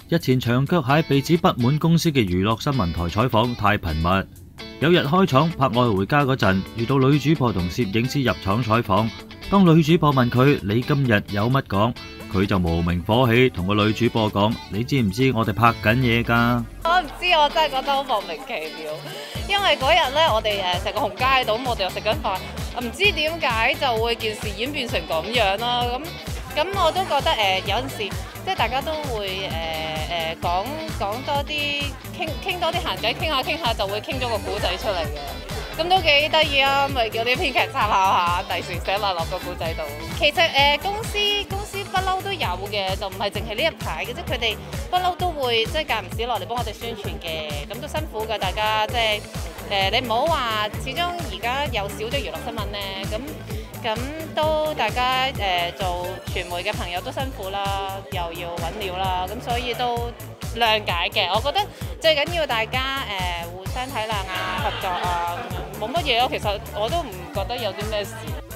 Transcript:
日前長腳蟹被指不滿公司嘅娛樂新聞台採訪太頻密，有日開廠拍《愛回家》嗰陣，遇到女主播同攝影師入廠採訪，當女主播問佢你今日有乜講，佢就無名火起同個女主播講：你知唔知我哋拍緊嘢㗎？ 我唔知，我真係覺得好莫名其妙。因為嗰日咧，我哋成個紅街喺度，咁我哋又食緊飯，唔知點解就會件事演變成咁樣啦。咁我都覺得有陣時即係大家都會講多啲，傾多啲閒偈，傾下就會傾咗個古仔出嚟嘅。咁都幾得意啊！咪叫啲編劇參考下，第時寫埋落個古仔度。其實公司不嬲都有嘅，就唔係淨係呢一排嘅，即係佢哋不嬲都會即係間唔時落嚟幫我哋宣傳嘅。咁都辛苦㗎，大家即係你唔好話，始終而家又少咗娛樂新聞咧。咁都大家做傳媒嘅朋友都辛苦啦，又要揾料啦，咁所以都諒解嘅。我覺得最緊要大家互相體諒啊，合作啊，冇乜嘢咯。其實我都唔覺得有啲咩事。